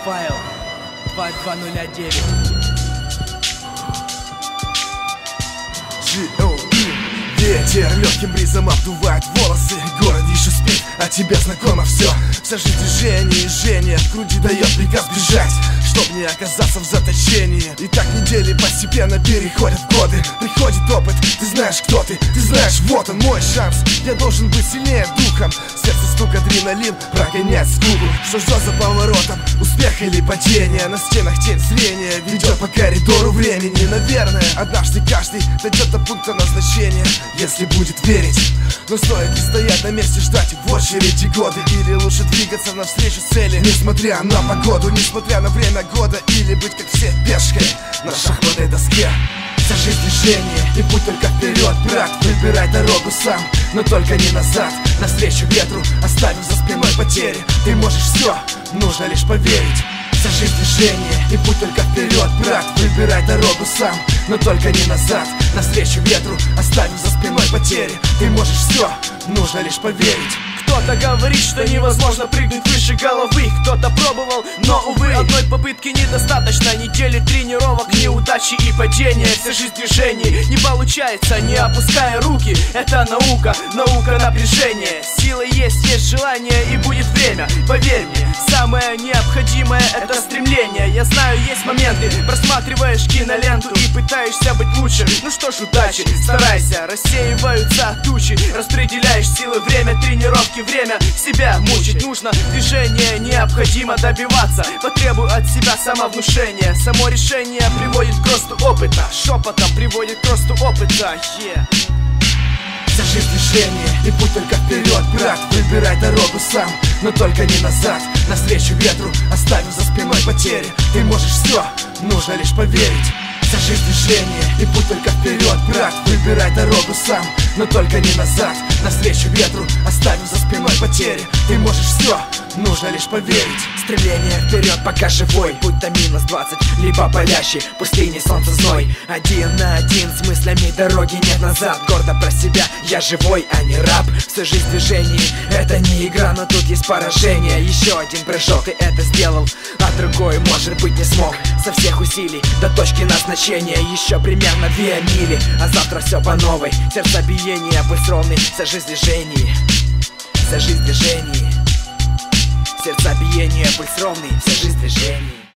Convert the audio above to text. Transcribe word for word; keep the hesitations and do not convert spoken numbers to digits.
Файл два два ноль девять. джи о и. Ветер легким бризом обдувает волосы. Город еще спит, а тебе знакомо все. Вся жизнь движение и жжение в груди дает приказ бежать, чтоб не оказаться в заточении. И так недели постепенно переходят в годы. Приходит опыт, ты знаешь, кто ты. Ты знаешь, вот он мой шанс. Я должен быть сильнее духом. Сердце стук, адреналин, прогонять скуку. Что ждет за поворотом, успех или падение? На стенах тень зрения ведет по коридору времени. Наверное, однажды каждый дойдет до пункта назначения, если будет верить. Но стоит ли стоять на месте, ждать в очереди годы? Или лучше двигаться навстречу цели, несмотря на погоду, несмотря на время года? Или быть как все пешкой на шахматной доске? Вся жизнь движение, и путь только вперед, брат. Выбирай дорогу сам, но только не назад. Навстречу ветру, оставив за спиной потери. Ты можешь все, нужно лишь поверить. Вся жизнь движение, и путь только вперед, брат. Выбирай дорогу сам, но только не назад. Навстречу ветру, оставив за спиной потери. Ты можешь все, нужно лишь поверить. Кто-то говорит, что невозможно прыгнуть выше головы. Кто-то пробовал, но, увы, одной попытки недостаточно. Недели тренировок, неудачи и падения. Вся жизнь движений, не получается, не опуская руки. Это наука, наука напряжения. Сила есть, есть желание и будет время. Поверь мне, самое необходимое — это стремление. Я знаю, есть моменты, просматриваешь киноленту и пытаешься быть лучше. Ну что ж, удачи, старайся. Рассеиваются тучи, распределяешь силы, время тренировки. Время себя мучить нужно, движение необходимо добиваться. Потребуй от себя самовнушение. Само решение приводит к росту опыта. Шепотом приводит к росту опыта. Yeah. Вся жизнь движение, и путь только вперед, брат. Выбирай дорогу сам, но только не назад. Навстречу ветру, оставив за спиной потери. Ты можешь все, нужно лишь поверить. Вся жизнь движение, и путь только вперед, брат. Выбирай дорогу сам, но только не назад. Навстречу ветру, оставив за спиной потери. Ты можешь все, нужно лишь поверить. Стремление вперед, пока живой. Будь то минус двадцать, либо палящий пустыни, солнце, зной. Один на один с мыслями, дороги нет назад. Гордо про себя, я живой, а не раб. Вся жизнь движений, это не игра, но тут есть поражение. Еще один прыжок, ты это сделал, а другой, может быть, не смог. Со всех усилий до точки назначения еще примерно две мили. А завтра все по новой, сердцебиение, пульс ровный. Вся жизнь движений, вся жизнь движений. Сердцебиение, пульс ровный, вся жизнь движений.